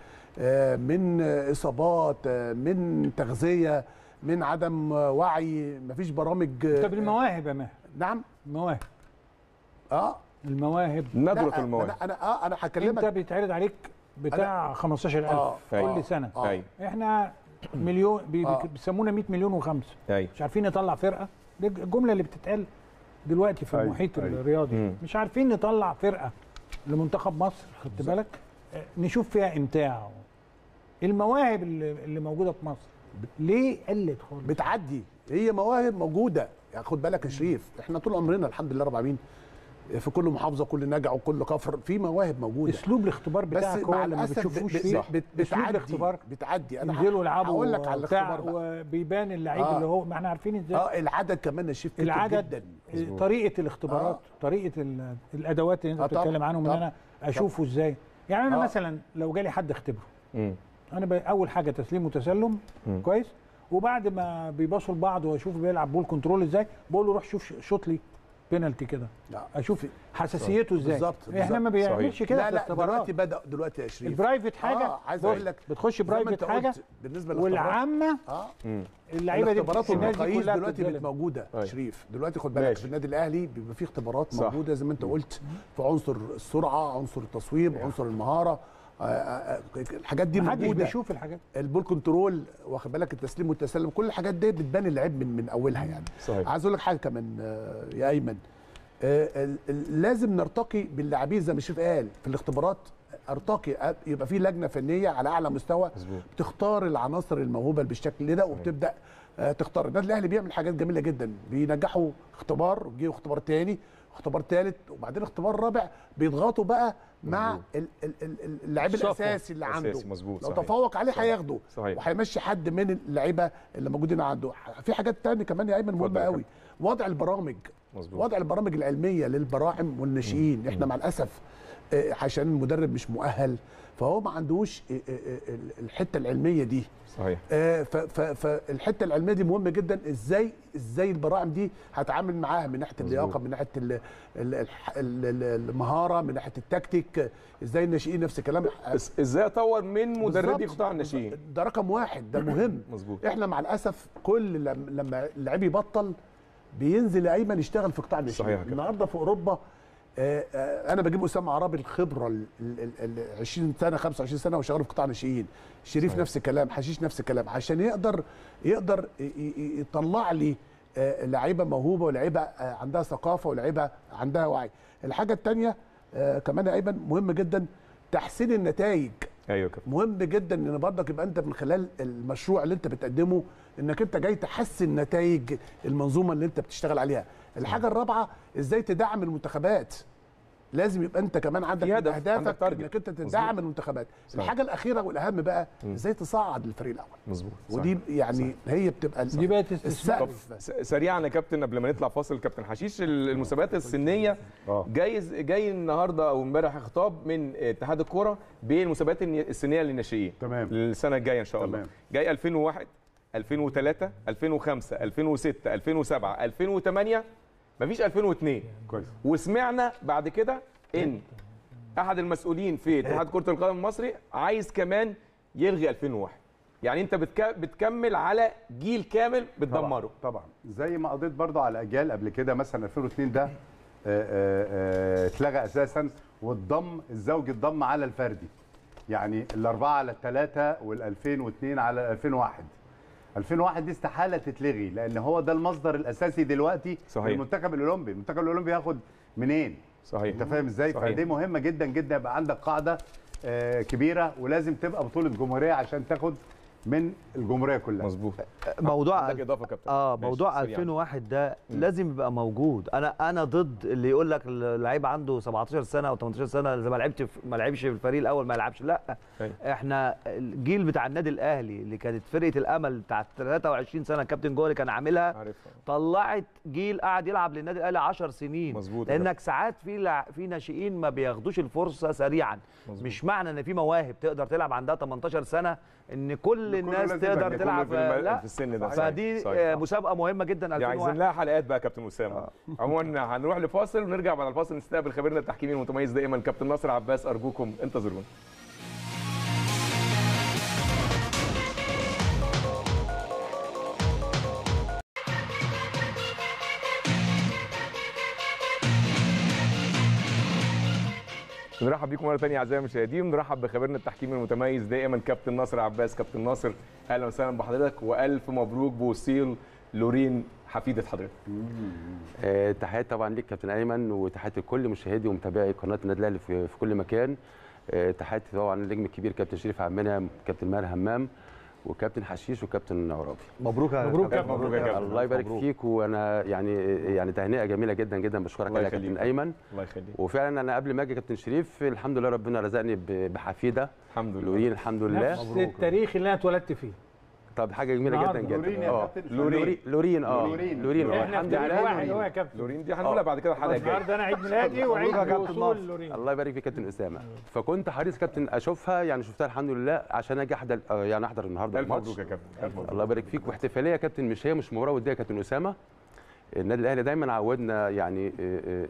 من اصابات، من تغذيه، من عدم وعي، مفيش برامج.
طب المواهب يا ماهر.
نعم
المواهب.
اه
المواهب
ندرة المواهب.
انا انا اه انا هكلمك.
انت بيتعرض عليك بتاع خمستاشر ألف آه. كل آه. سنه.
آه.
احنا مليون بي آه. بيسمونا مية مليون وخمسه.
أي.
مش عارفين نطلع فرقه. دي الجمله اللي بتتقال دلوقتي في المحيط الرياضي. مم. مش عارفين نطلع فرقه لمنتخب مصر، خدت بالك، نشوف فيها امتاع. المواهب اللي, اللي موجوده في مصر ليه قلت خالص؟
بتعدي، هي مواهب موجوده. يعني خد بالك يا شريف، احنا طول عمرنا الحمد لله رب العالمين في كل محافظه، كل نجع وكل كفر في مواهب موجوده.
اسلوب الاختبار بتاعك هو اللي ما بتشوفوش فيه.
بتعدي الاختبار
بتعدي. انا ينزلوا يلعبوا
هقول لك على الاختبار
وبيبان اللعيب آه. اللي هو ما احنا عارفين ازاي.
اه العدد كمان يا شريف،
العدد جداً. طريقه الاختبارات آه. طريقه الادوات اللي انت آه بتتكلم عنهم ان انا اشوفه ازاي. يعني انا آه. مثلا لو جالي حد اختبره م. انا اول حاجه تسليم وتسلم م. كويس، وبعد ما بيباصوا لبعض واشوفه بيلعب بول كنترول ازاي، بقول له روح شوف شوط لي بينالتي كده، اشوف حساسيته ازاي.
بالظبط.
احنا ما بيعملش كده في الاختبارات.
دلوقتي بدا دلوقتي يا شريف
البرايفت حاجه.
اه عايز اقول لك
بتخش برايفت حاجه
بالنسبه
للاختبارات والعامه.
اه
اللعيبه دي
الاختبارات والمقاييس دلوقتي بقت موجوده. أي. شريف دلوقتي خد بالك في النادي الاهلي بيبقى فيه اختبارات صح. موجوده زي ما انت قلت، في عنصر السرعه، عنصر التصويب، عنصر المهاره، آه آه الحاجات دي موجوده.
محدش بيشوف الحاجات.
البول كنترول، واخد بالك، التسليم والتسلم، كل الحاجات دي بتبان اللعيب من من اولها يعني.
صحيح.
عايز اقول لك حاجه كمان آه يا ايمن، آه لازم نرتقي باللاعبين زي ما شريف قال في الاختبارات. ارتقي، يبقى في لجنه فنيه على اعلى مستوى مزبوط. بتختار العناصر الموهوبه بالشكل ده وبتبدا آه تختار. النادي الاهلي بيعمل حاجات جميله جدا، بينجحوا اختبار ويجيبوا اختبار تاني، اختبار ثالث، وبعدين اختبار رابع، بيضغطوا بقى مع اللاعب الاساسي اللي عنده.
مظبوط.
لو تفوق عليه هياخده وهيمشي حد من اللعيبه اللي موجودين عنده. في حاجات تانية كمان يا ايمن مهمه قوي، وضع البرامج. مزبوط. وضع البرامج العلميه للبراعم والناشئين. احنا مع الاسف عشان المدرب مش مؤهل فهو ما عندوش الحته العلميه دي.
صحيح.
فالحته العلميه دي مهمه جدا. ازاي ازاي البراعم دي هتعامل معاها من ناحيه اللياقه، من ناحيه المهاره، من ناحيه التكتيك، ازاي الناشئين نفس الكلام.
ازاي اطور من مدربي قطاع الناشئين،
ده رقم واحد، ده مهم.
مظبوط.
احنا مع الاسف كل لما اللعيب يبطل بينزل يا ايمن يشتغل في قطاع الناشئين. النهارده في اوروبا آآ آآ انا بجيب اسامه عرابي الخبره ال عشرين سنه خمسة وعشرين سنه وشغال في قطاع الناشئين، شريف صحيح. نفس الكلام، حشيش نفس الكلام، عشان يقدر يقدر يطلع لي لعيبه موهوبه ولاعيبه عندها ثقافه ولاعيبه عندها وعي. الحاجه الثانيه كمان يا ايمن مهم جدا تحسين النتائج.
ايوه كده.
مهم جدا ان برضك يبقى انت من خلال المشروع اللي انت بتقدمه انك انت جاي تحسن نتائج المنظومه اللي انت بتشتغل عليها. الحاجه الرابعه ازاي تدعم المنتخبات. لازم يبقى انت كمان عندك اهدافك انك انت تدعم المنتخبات. صحيح. الحاجه الاخيره والاهم بقى ازاي تصعد الفريق الاول.
مظبوط.
ودي يعني صحيح. هي بتبقى
دي بقت السقف.
سريعا يا كابتن قبل ما نطلع فاصل، كابتن حشيش المسابقات السنيه جايز جاي النهارده او امبارح خطاب من اتحاد الكوره بالمسابقات السنيه للناشئين
تمام
السنه الجايه ان شاء الله.
تمام.
جاي ألفين وواحد ألفين وثلاثة ألفين وخمسة ألفين وستة ألفين وسبعة ألفين وثمانية، مفيش ألفين واثنين.
كويس.
وسمعنا بعد كده ان احد المسؤولين في اتحاد كره القدم المصري عايز كمان يلغي ألفين وواحد. يعني انت بتك... بتكمل على جيل كامل بتدمره.
طبعا, طبعا. زي ما قضيت برضو على اجيال قبل كده، مثلا ألفين واثنين ده اتلغى اساسا والضم الزوجي اتضم على الفردي. يعني الاربعه على الثلاثه وال2002 على ألفين وواحد. ألفين وواحد دي استحاله تتلغي لان هو ده المصدر الاساسي دلوقتي.
صحيح.
للمنتخب الاولمبي. المنتخب الاولمبي ياخد منين؟
صحيح.
انت فاهم ازاي؟
صحيح.
فدي مهمه جدا جدا، يبقى عندك قاعده آه كبيره، ولازم تبقى بطوله جمهوريه عشان تاخد من الجمهوريه كلها.
مظبوط.
موضوع
عندك اضافه كابتن؟
اه
ماشي،
موضوع
سريعاً.
ألفين وواحد ده
مم.
لازم يبقى موجود. انا انا ضد اللي يقول لك اللعيب عنده سبعتاشر سنه او تمنتاشر سنه اذا ما لعبش في- ما لعبش في الفريق الاول ما يلعبش. لا،
أيوة.
احنا الجيل بتاع النادي الاهلي اللي كانت فرقه الامل بتاع تلاتة وعشرين سنه كابتن جوهري كان عاملها،
عارفها.
طلعت جيل قاعد يلعب للنادي الاهلي عشر سنين.
مظبوط يا
لانك ساعات في لع... في ناشئين ما بياخدوش الفرصه سريعا.
مظبوط.
مش معنى ان في مواهب تقدر تلعب عندها تمنتاشر سنه ان كل الناس
لازم
تقدر
يبقى
تلعب.
في الم-
لا،
في السن ده.
فدي
صحيح.
آه، مسابقه مهمه جدا
يعني عايزين
ألفين وواحد.
لها حلقات بقى يا كابتن اسامه. عموما هنروح لفاصل ونرجع بعد الفاصل نستقبل خبيرنا التحكيمي المتميز دائما كابتن ناصر عباس. ارجوكم انتظرونا. نرحب بيكم مره ثانيه اعزائي المشاهدين، ونرحب بخبيرنا التحكيمي المتميز دائما كابتن ناصر عباس. كابتن ناصر اهلا وسهلا بحضرتك والف مبروك بوصيل لورين حفيده حضرتك.
آه، تحياتي طبعا ليك كابتن ايمن، وتحياتي لكل مشاهدي ومتابعي قناه النادي الاهلي في, في كل مكان. آه، تحياتي طبعا للنجم الكبير كابتن شريف عبد المنعم، كابتن ماهر همام، وكابتن حشيش، وكابتن عرابي.
مبروك يا
مبروك
كابتن.
مبروك يا كابتن.
الله يبارك
مبروك.
فيك، وانا يعني يعني تهنئه جميله جدا جدا، بشكرك
الله
عليها يا
يخليك.
كابتن ايمن.
الله يخليك.
وفعلا انا قبل ما اجي كابتن شريف الحمد لله ربنا رزقني ب- بحفيده
الحمد لله.
لورين الحمد لله.
نفس التاريخ اللي انا اتولدت فيه.
طب حاجه جميله جدا
النهاردة.
جدا.
لورين يا
اه
كابتن.
لورين لورين اه
لورين.
لورين آه،
احنا في
الحمد
تاريخ
لله.
واحد هو يا كابتن.
لورين دي هنقولها بعد كده الحلقه الجايه.
النهارده انا عيد ميلادي وعيد
مبروك يا كابتن
وصول
ناصر.
لورين.
الله يبارك فيك كابتن اسامه. فكنت حريص كابتن اشوفها، يعني شفتها الحمد لله عشان اجي احضر آه، يعني احضر النهارده
الف
الماتش.
مبروك يا كابتن. الف مبروك.
الله يبارك فيك. واحتفاليه يا كابتن مش هي مش مباراه وديه يا كابتن اسامه. النادي الاهلي دايما عودنا يعني آه، آه،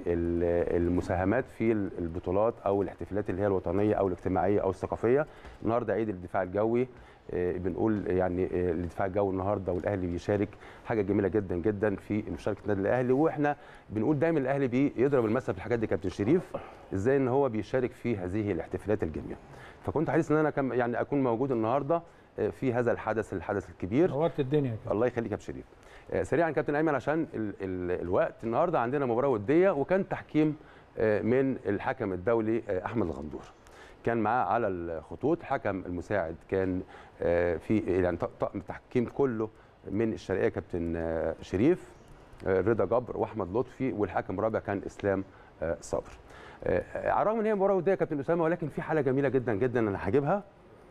بالمساهمات في البطولات او الاحتفالات اللي هي الوطنيه او الاجتماعيه او الثقافيه. النهارده عيد الدفاع الجوي، آه، بنقول يعني آه، الدفاع الجوي النهارده والاهلي بيشارك، حاجه جميله جدا جدا في مشاركه النادي الاهلي. واحنا بنقول دايما الاهلي بيضرب المثل في الحاجات دي كابتن شريف، ازاي ان هو بيشارك في هذه الاحتفالات الجميله. فكنت حريص ان انا كم يعني اكون موجود النهارده آه، في هذا الحدث الحدث الكبير.
نورت الدنيا يا كابتن.
الله يخليك يا كابتن شريف. آه، سريعا كابتن ايمن عشان ال ال الوقت، النهارده عندنا مباراه وديه وكان تحكيم آه، من الحكم الدولي آه، احمد الغندور. كان معاه على الخطوط الحكم المساعد كان آه، في يعني ط- طقم التحكيم كله من الشرقيه كابتن آه، شريف آه، رضا جبر واحمد لطفي، والحكم الرابع كان اسلام آه، صبر. آه، على الرغم ان هي مباراه وديه يا كابتن اسامه، ولكن في حاله جميله جدا جدا انا هجيبها،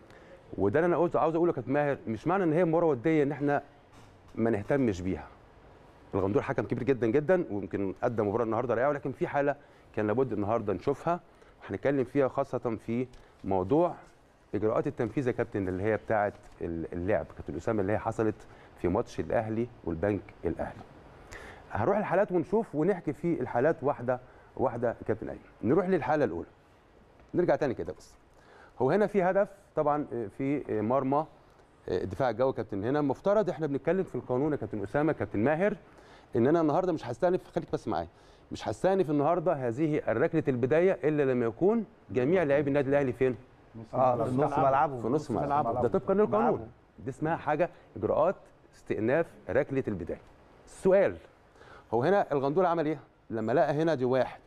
وده اللي انا قلت عاوز اقوله يا كابتن ماهر. مش معنى ان هي مباراه وديه ان احنا ما نهتمش بيها. الغندور حكم كبير جدا جدا ويمكن ادى مباراه النهارده رائعه، ولكن في حاله كان لابد النهارده نشوفها وهنتكلم فيها، خاصه في موضوع اجراءات التنفيذ يا كابتن اللي هي بتاعه اللعب كابتن اسامه، اللي هي حصلت في ماتش الاهلي والبنك الاهلي. هنروح الحالات ونشوف ونحكي في الحالات واحده واحده يا كابتن ايمن. نروح للحاله الاولى، نرجع تاني كده. بس هو هنا في هدف طبعا في مرمى الدفاع الجوي كابتن. هنا المفترض احنا بنتكلم في القانون يا كابتن اسامه كابتن ماهر ان انا النهارده مش هستأنف، خليك بس معايا، مش هستأنف النهارده هذه الركله البدايه الا لما يكون جميع لاعبي النادي الاهلي فين؟
اه في نص ملعبه.
في نص ملعبه. ده طبقا للقانون. دي اسمها حاجه اجراءات استئناف ركله البدايه. السؤال هو هنا الغندور عمل ايه؟ لما لقى هنا دي واحد،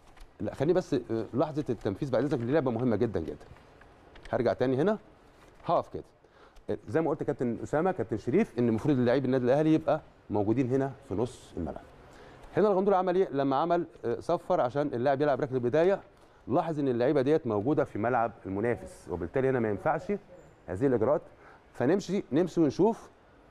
لا خليني بس آه، لحظه التنفيذ بعد اذنك، دي لعبه مهمه جدا جدا. هرجع تاني هنا هقف كده. زي ما قلت كابتن اسامه كابتن شريف ان المفروض اللاعبي النادي الاهلي يبقى موجودين هنا في نص الملعب. هنا الغندور عمل ايه؟ لما عمل آه، صفر عشان اللاعب يلعب ركله البدايه، لاحظ ان اللعيبه ديت موجوده في ملعب المنافس، وبالتالي هنا ما ينفعش هذه الاجراءات. فنمشي نمشي ونشوف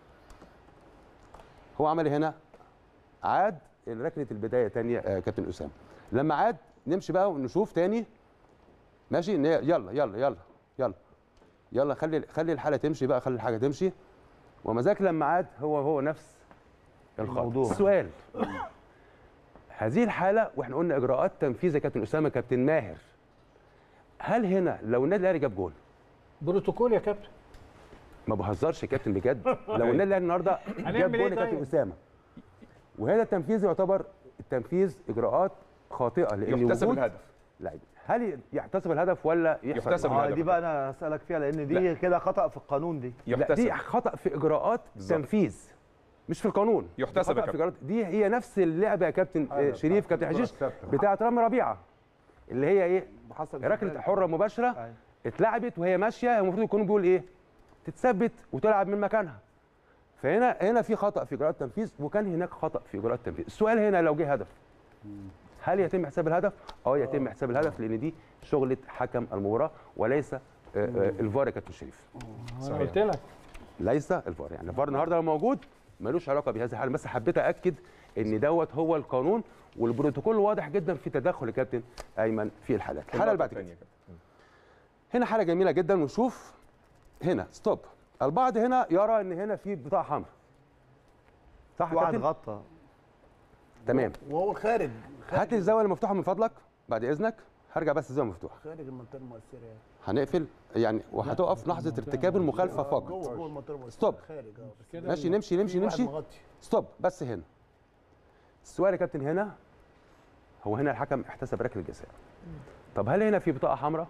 هو عمل ايه هنا. عاد ركله البدايه تانية آه كابتن اسامه. لما عاد نمشي بقى ونشوف تاني ماشي. إن هي- يلا يلا يلا يلا يلا خلي خلي الحاله تمشي بقى، خلي الحاجه تمشي. وما ذاك لما عاد هو هو نفس الخطأ.
الموضوع.
السؤال هذه الحاله واحنا قلنا اجراءات تنفيذ يا كابتن اسامه كابتن ماهر، هل هنا لو النادي الاهلي جاب جول؟
بروتوكول يا كابتن.
ما بهزرش يا كابتن بجد. لو النادي الاهلي النهارده جاب
هنعمل إيه
جول يا كابتن
طيب؟
اسامه، وهذا التنفيذ يعتبر التنفيذ اجراءات خاطئه لان
يحتسب
وجود
الهدف.
لاعب. هل يحتسب الهدف ولا يحسب؟
يحتسب
اه
الهدف.
دي بقى انا اسالك فيها لان دي كده خطا في القانون دي.
لا
يحتسب.
دي خطا في اجراءات
بالظبط.
تنفيذ مش في القانون.
يحتسب
خطأ
يا
في
كابتن.
إجراءات. دي هي نفس اللعبه يا كابتن آه، شريف كابتن حشيش بتاعه رامي ربيعه اللي هي ايه؟
حصل
ركله حره مباشره
أيوة.
اتلعبت وهي ماشيه، المفروض يكونوا بيقول ايه؟ تتثبت وتلعب من مكانها. فهنا هنا في خطا في اجراءات التنفيذ، وكان هناك خطا في اجراءات التنفيذ. السؤال هنا لو جه هدف هل يتم حساب الهدف؟ اه يتم حساب الهدف، لان دي شغله حكم المباراه وليس الفار يا كابتن شريف.
انا قلت لك
ليس الفار، يعني الفار النهارده لو موجود ملوش علاقه بهذه الحاله، بس حبيت اكد ان دوت هو القانون والبروتوكول واضح جدا في تدخل الكابتن ايمن في الحالات. الحاله اللي بعد كده هنا حاله جميله جدا، ونشوف هنا ستوب. البعض هنا يرى ان هنا في بطاقه حمراء، صح يا
واحد
كابتن؟
غطى
تمام.
وهو خارج
هات لي الزاويه المفتوحه من فضلك بعد اذنك. هرجع بس الزاويه المفتوحه.
خارج المنطقه المؤثره يعني.
هنقفل يعني وهتقف لحظه ارتكاب المخالفه فقط.
جوه جوه المنطقه المؤثره.
ستوب.
خارج اه.
ماشي نمشي نمشي نمشي. ستوب بس هنا. السؤال يا كابتن هنا هو هنا الحكم احتسب ركله جزاء. طب هل هنا في بطاقه حمراء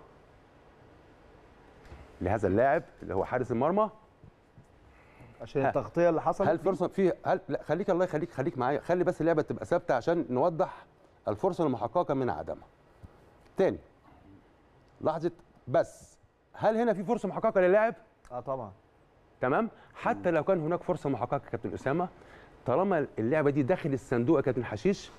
لهذا اللاعب اللي هو حارس المرمى
عشان التغطيه اللي حصلت؟
هل فرصه في هل لا خليك الله يخليك خليك معايا، خلي بس اللعبه تبقى ثابته عشان نوضح الفرصه المحققه من عدمها. تاني لحظه بس، هل هنا في فرصه محققه للاعب؟
اه طبعا.
تمام؟ حتى لو كان هناك فرصه محققه يا كابتن اسامه، طالما اللعبه دي داخل الصندوق يا كابتن حشيش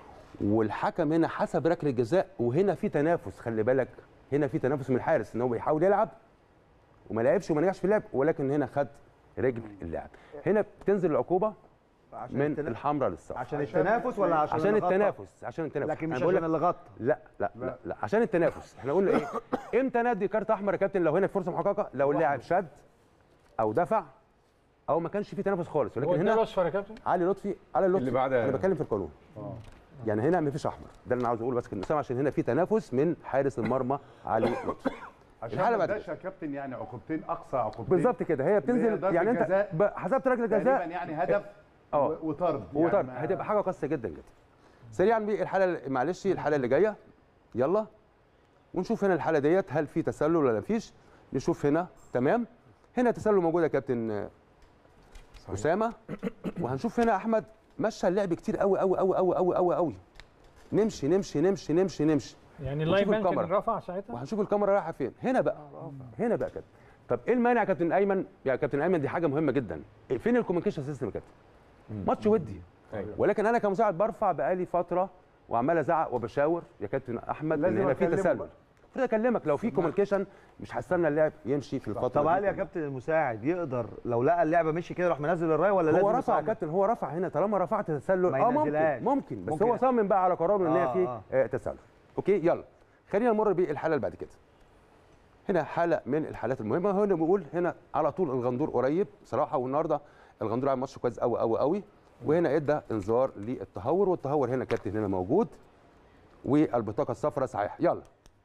والحكم هنا حسب ركله الجزاء، وهنا في تنافس، خلي بالك هنا في تنافس من الحارس ان هو بيحاول يلعب وما لعبش وما نجحش في اللعب، ولكن هنا خد رجل اللاعب. هنا بتنزل العقوبه من التنافس. الحمراء للصفر.
عشان التنافس ولا عشان
عشان
اللي
التنافس؟ عشان التنافس.
لكن مش عشان اللي غطى.
لا لا لا لا عشان التنافس. احنا قلنا ايه؟ امتى ندي كارت احمر يا كابتن لو هنا فرصه محققه؟ لو اللاعب شد او دفع او ما كانش في تنافس خالص. ولكن هنا
اصفر يا كابتن
علي لطفي علي لطفي
اللي بعد
انا بتكلم في القانون. اه يعني هنا ما فيش احمر، ده اللي انا عاوز اقوله بس كده عشان هنا في تنافس من حارس المرمى علي لطفي.
عشان ما تبقاش يا كابتن يعني عقوبتين، اقصى عقوبتين
بالظبط كده. هي بتنزل يعني انت حسبت ركله جزاء
تقريبا يعني هدف
اه
وطرد
وطرد
يعني
هتبقى حاجه قاسيه جدا جدا. سريعا بالحاله معلش الحاله اللي جايه يلا ونشوف هنا الحاله ديت هل في تسلل ولا مفيش. نشوف هنا تمام، هنا تسلل موجود يا كابتن اسامه. وهنشوف هنا احمد مشى اللعب كتير قوي قوي قوي قوي قوي قوي قوي. نمشي نمشي نمشي نمشي نمشي
يعني اللاين مان كان رفع ساعتها،
وهنشوف الكاميرا رايحه فين. هنا بقى هنا بقى كده. طب ايه المانع يا كابتن ايمن؟ يا كابتن ايمن دي حاجه مهمه جدا. فين الكوميونيكيشن سيستم يا كابتن؟ ماتش ودي، ولكن انا كمساعد برفع بقالي فتره وعمال ازعق وبشاور يا كابتن احمد ان هنا في تسلل. المفروض اكلمك لو في كوميونيكيشن، مش هستنى اللاعب يمشي في الفتره.
طب هل يا كابتن المساعد يقدر لو لقى اللعبه مشي كده يروح منزل الرايه ولا لازم؟
هو رفع يا كابتن، هو رفع هنا طالما رفعت تسلل اه ممكن ممكن بس
ممكن
هو صمم بقى على قراره ان هي
آه
في
آه.
آه تسلل. اوكي يلا خلينا نمر بالحاله اللي بعد كده. هنا حاله من الحالات المهمه. هنا بنقول هنا على طول الغندور قريب صراحه، والنهارده الغندور عمل ماتش كويس قوي قوي قوي، وهنا ادى انذار للتهور، والتهور هنا كابتن هنا موجود والبطاقه الصفراء صحيح. يلا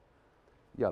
يلا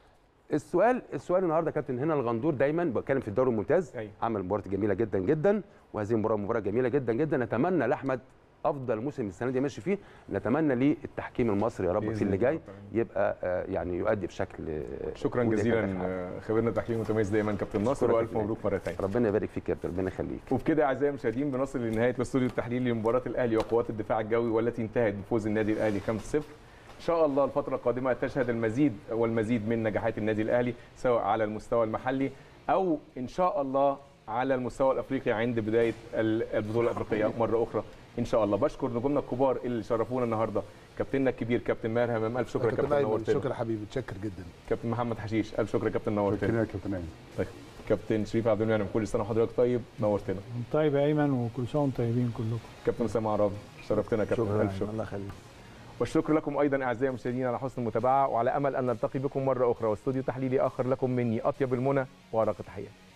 السؤال السؤال النهارده كابتن هنا الغندور دايما بتكلم في الدوري الممتاز أيوة. عمل مباراه جميله جدا جدا، وهذه المباراه مباراه جميله جدا جدا. نتمنى لاحمد افضل موسم السنه دي ماشي فيه، نتمنى للتحكيم المصري يا رب في اللي جاي يبقى آه يعني يؤدي بشكل.
شكرا جزيلا خبيرنا التحكيم المتميز دائما كابتن ناصر، والف مبروك مره ثانيه.
ربنا يبارك فيك يا كابتن، ربنا يخليك.
وبكده اعزائي المشاهدين بنصل لنهايه الاستوديو التحليلي لمباراه الاهلي وقوات الدفاع الجوي، والتي انتهت بفوز النادي الاهلي خمسة صفر. ان شاء الله الفتره القادمه تشهد المزيد والمزيد من نجاحات النادي الاهلي، سواء على المستوى المحلي او ان شاء الله على المستوى الافريقي عند بدايه البطوله الافريقيه مره اخرى ان شاء الله. بشكر نجومنا الكبار اللي شرفونا النهارده، كابتننا الكبير كابتن ماهر همام، الف شكر يا كابتن نورتنا.
شكرا حبيبي، متشكر جدا.
كابتن محمد حشيش الف شكر يا كابتن نورتنا.
شكرا يا كابتن ايمن.
طيب كابتن شريف عبد المنعم كل سنه وحضرتك طيب، نورتنا.
طيب يا ايمن وكل سنه وانتم طيبين كلكم.
كابتن اسامه عرابي شرفتنا يا كابتن، الف شكر.
الله يخليك.
والشكر لكم ايضا اعزائي المشاهدين على حسن المتابعه، وعلى امل ان نلتقي بكم مره اخرى واستوديو تحليلي اخر لكم مني اطيب المنى وارق التحيات.